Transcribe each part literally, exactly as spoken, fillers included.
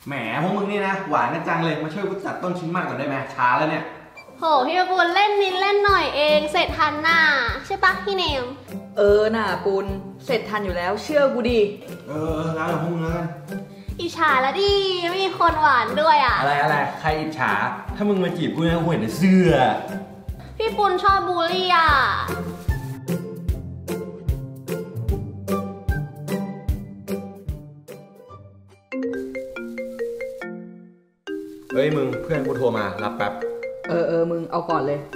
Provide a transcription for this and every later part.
แหมพวกมึงนี่นะหวานกันจังเลยมาช่วยกูจัดต้นชิ้นมากก่อนได้ไหมช้าแล้วเนี่ยโหพี่ปูนเล่นนิดเล่นหน่อยเองเสร็จทันหน้าใช่ปะพี่เนมเออน่ะปูนเสร็จทันอยู่แล้วเชื่อกูดิเออแล้วพวกมึงแล้วกันอิจฉาละดิไม่มีคนหวานด้วยอ่ะอะไรอะไรใครอิจฉาถ้ามึงมาจีบกูนะกูเห็นในเสื้อพี่ปูนชอบบูลลี่อ่ะเฮ้ยมึงเพื่อนกูโทรมารับแป๊บเออเออมึงเอาก่อนเลย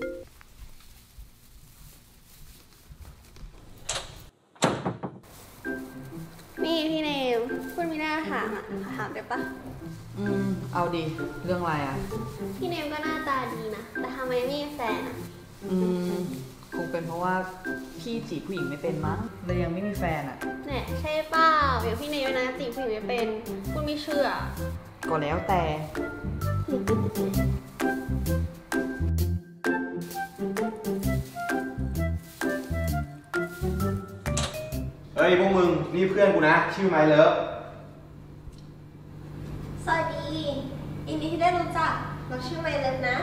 นี่พี่เนมคุณมีหน้าถามอ่ะถามได้ปะอืมเอาดิเรื่องอะไรอ่ะพี่เนมก็หน้าตาดีนะแต่ทำไมไม่มีแฟนอ่ะอืมคงเป็นเพราะว่าพี่จีบผู้หญิงไม่เป็นมั้งเลยยังไม่มีแฟนอ่ะเนี่ยใช่เปล่าอย่างพี่เนมนะจีบผู้หญิงไม่เป็นคุณไม่เชื่อก็แล้วแต่เฮ้ยพวกมึงนี่เพื่อนกูนะชื่อไมเลิฟสวัสดียินดีที่ได้รู้จักเราชื่อไมเลิฟนะ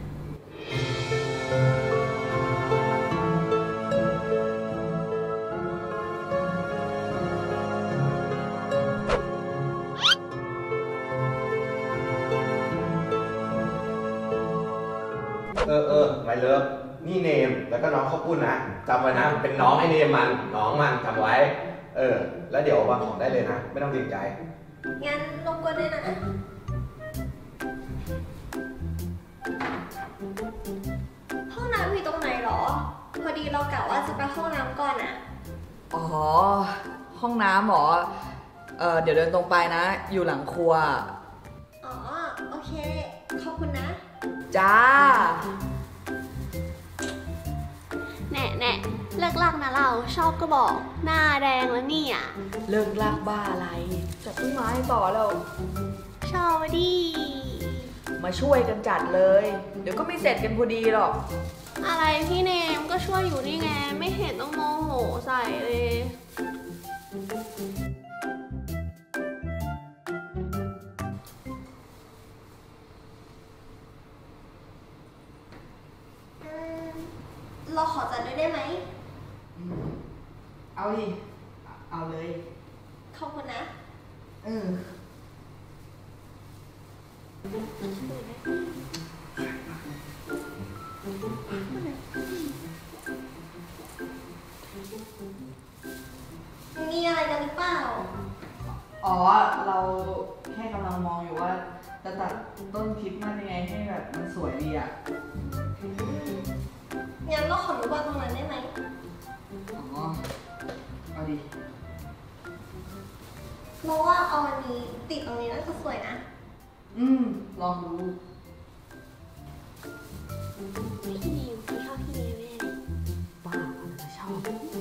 เออเออไมเลิฟนี่เนมแล้วก็น้องข้าวปุ้นนะจำไว้นะเป็นน้องไอเนมมันน้องมันจำไว้เออแล้วเดี๋ยววางของได้เลยนะไม่ต้องเกรงใจงั้นรบกวนด้วยนะห้องน้ำอยู่ตรงไหนหรอพอดีเรากะว่าจะไปห้องน้ำก่อนอะอ๋อห้องน้ำหรอเออเดี๋ยวเดินตรงไปนะอยู่หลังครัวอ๋อโอเคขอบคุณนะจ้าแน่แน่เลิกลากนะเราชอบก็บอกหน้าแดงแล้วนี่อ่ะเลิกลากบ้าอะไรจัดต้นไม้ต่อแล้วชอบดิมาช่วยกันจัดเลยเดี๋ยวก็ไม่เสร็จกันพอดีหรอกอะไรพี่เนมก็ช่วยอยู่นี่ไงไม่เห็นต้องโมโหใส่เลยเราขอจัดด้วยได้ไหมเอาดิเอาเลยขอบคุณนะเออมีอะไรกันหรือเปล่าอ๋อเราแค่กำลังมองอยู่ว่าจะตัดต้นคริสต์มาสยังไงให้แบบมันสวยดีอ่ะงั้นเราขอดูว่าตรงนั้นได้ไหมอ๋อเอาดิเราว่าเอาอันนี้ติดตรงนี้น่าจะสวยนะอืมลองดูพี่นิวพี่ชอบพี่นิวแน่บ้าอะไรจะชอบ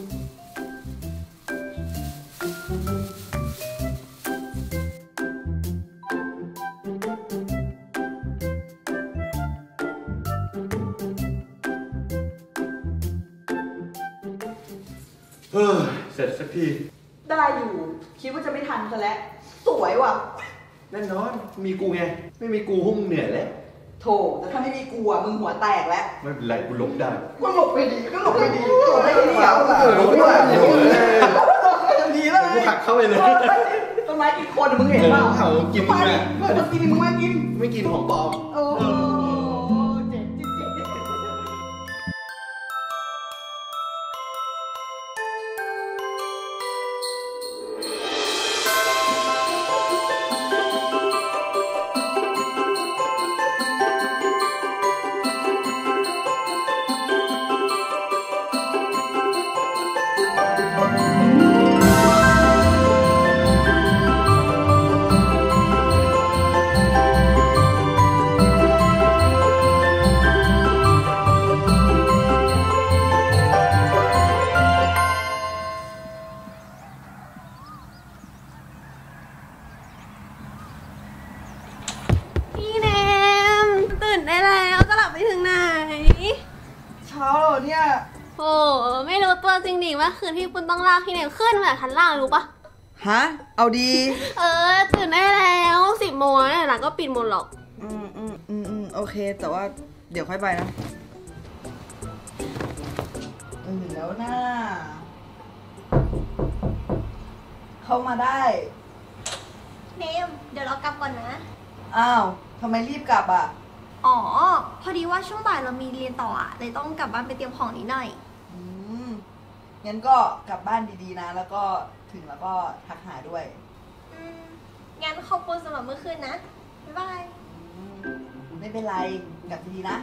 เออเสร็จสักทีได้อยู่คิดว่าจะไม่ทันซะแล้วสวยว่ะแน่นอนมีกูไงไม่มีกูพวกมึงเหนื่อยแล้วโถแต่ถ้าไม่มีกูอ่ะมึงหัวแตกแล้วไม่เป็นไรกูหลบได้ก็หลบไปดีก็หลบไปดีหลบได้ดีแล้วหลบได้ดีเลยกูหักเข้าไปเลยต้นไม้กี่คนมึงเห็นเปล่าเขากินมึงแหละมึงกินมึงไม่กินไม่กินของปลอมโอ้เจ็บจิ๊บจิ๊บโอ้ไม่รู้ตัวจริงดิว่าคืนที่ปุณต้องลากพี่เนมขึ้นมาจากชั้นล่างรู้ปะฮะ เอาดีเออตื่นได้แล้วสิบโมงแล้วเนี่ยร้านก็ปิดหมดหรอกอืมอืมอืมอืมโอเค แต่ว่าเดี๋ยวค่อยไปนะตื่นแล้วนะเข้ามาได้เนมเดี๋ยวเรากลับก่อนนะอ้าวทำไมรีบกลับอ่ะอ๋อ พอดีว่าช่วงบ่ายเรามีเรียนต่ออ่ะเลยต้องกลับบ้านไปเตรียมของนิดหน่อยอืมงั้นก็กลับบ้านดีๆนะ แล้วก็ถึงแล้วก็ทักหาด้วยอืม งั้นขอบคุณสำหรับเมื่อคืนนะ บ๊ายบายอืมไม่เป็นไร กลับดีๆนะ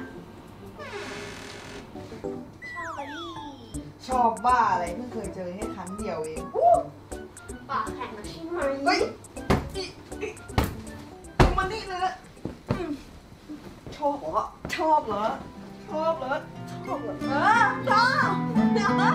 ชอบอะดิชอบว่าอะไรเพิ่งเคยเจอแค่ครั้งเดียวเองปากแข็งนะใช่ไหมเฮ้ยอีอีมานี่เลยนะอืมชอบเหรอ ชอบเหรอ ชอบเหรอ ชอบเหรอเออชอบเดี๋ยวนะ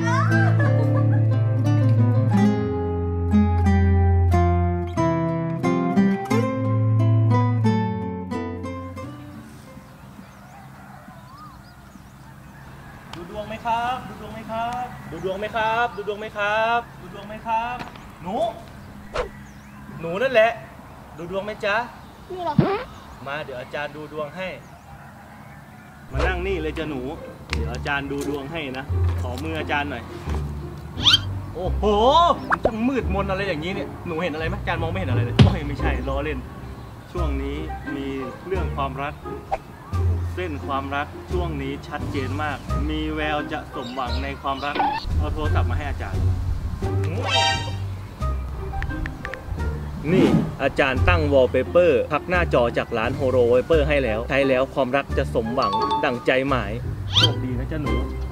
ดูดวงไหมครับ ดูดวงไหมครับ ดูดวงไหมครับ ดูดวงไหมครับ ดูดวงไหมครับ หนู หนูนั่นแหละ ดูดวงไหมจ๊ะนี่เหรอมาเดี๋ยวอาจารย์ดูดวงให้ มานั่งนี่เลยจ้ะหนู เดี๋ยวอาจารย์ดูดวงให้นะ ขอมืออาจารย์หน่อย โอ้โหช่างมืดมนอะไรอย่างนี้เนี่ย หนูเห็นอะไรไหมอาจารย์มองไม่เห็นอะไรเลยโอ้ยไม่ใช่ล้อเล่น ช่วงนี้มีเรื่องความรัก เส้นความรักช่วงนี้ชัดเจนมาก มีแววจะสมหวังในความรัก เอาโทรศัพท์มาให้อาจารย์ นี่อาจารย์ตั้งวอลเปเปอร์พักหน้าจอจากร้านโฮโรวอลเปเปอร์ให้แล้ว ใช้แล้วความรักจะสมหวังดั่งใจหมาย โชคดีนะจ๊ะหนู